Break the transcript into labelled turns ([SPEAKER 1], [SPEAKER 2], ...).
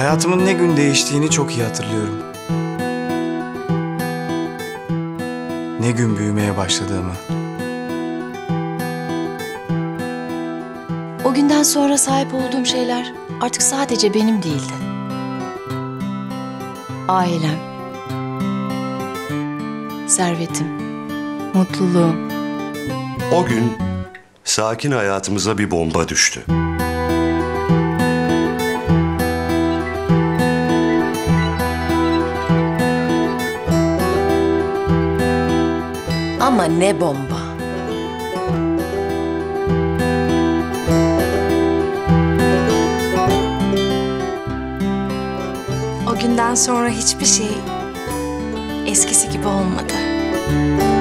[SPEAKER 1] Hayatımın ne gün değiştiğini çok iyi hatırlıyorum. Ne gün büyümeye başladığımı.
[SPEAKER 2] O günden sonra sahip olduğum şeyler artık sadece benim değildi. Ailem, servetim, mutluluğum.
[SPEAKER 3] O gün sakin hayatımıza bir bomba düştü.
[SPEAKER 2] Ama ne bomba.
[SPEAKER 4] O günden sonra hiçbir şey eskisi gibi olmadı.